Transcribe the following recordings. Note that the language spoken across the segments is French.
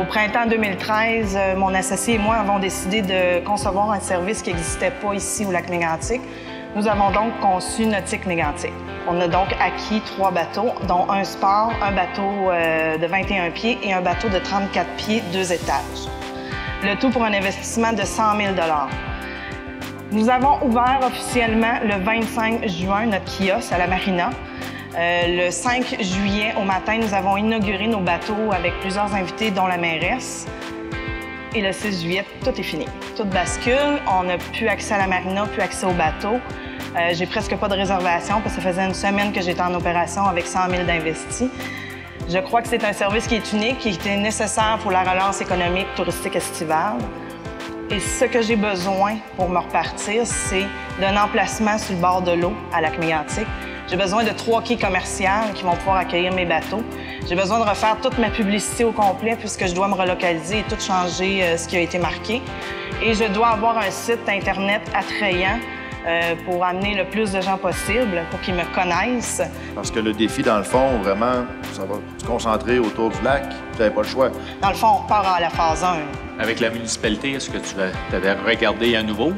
Au printemps 2013, mon associé et moi avons décidé de concevoir un service qui n'existait pas ici au Lac-Mégantic. Nous avons donc conçu Nautique Mégantic. On a donc acquis 3 bateaux, dont un sport, un bateau de 21 pieds et un bateau de 34 pieds, 2 étages. Le tout pour un investissement de 100 000 $. Nous avons ouvert officiellement le 25 juin notre kiosque à la Marina. Le 5 juillet au matin, nous avons inauguré nos bateaux avec plusieurs invités, dont la mairesse. Et le 6 juillet, tout est fini. Tout bascule. On n'a plus accès à la Marina, plus accès aux bateaux. J'ai presque pas de réservation parce que ça faisait une semaine que j'étais en opération avec 100 000 d'investis. Je crois que c'est un service qui est unique, qui était nécessaire pour la relance économique touristique estivale. Et ce que j'ai besoin pour me repartir, c'est d'un emplacement sur le bord de l'eau à Lac-Mégantic. J'ai besoin de 3 quais commerciaux qui vont pouvoir accueillir mes bateaux. J'ai besoin de refaire toute ma publicité au complet puisque je dois me relocaliser et tout changer ce qui a été marqué. Et je dois avoir un site Internet attrayant pour amener le plus de gens possible, pour qu'ils me connaissent. Parce que le défi, dans le fond, vraiment, ça va se concentrer autour du lac. Vous n'avez pas le choix. Dans le fond, on repart à la phase 1. Avec la municipalité, est-ce que tu avais regardé à nouveau?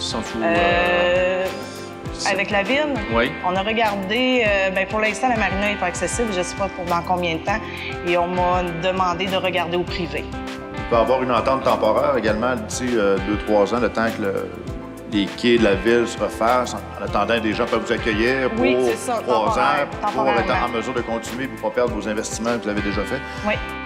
Avec la ville? Oui. On a regardé, pour l'instant, la marina n'est pas accessible, je ne sais pas pour dans combien de temps, et on m'a demandé de regarder au privé. Il peut y avoir une entente temporaire également d'ici 2-3 ans, le temps que les quais de la ville se refassent, en attendant des gens peuvent vous accueillir pour 3 ans, pour être en mesure de continuer, pour ne pas perdre vos investissements que vous avez déjà faits. Oui.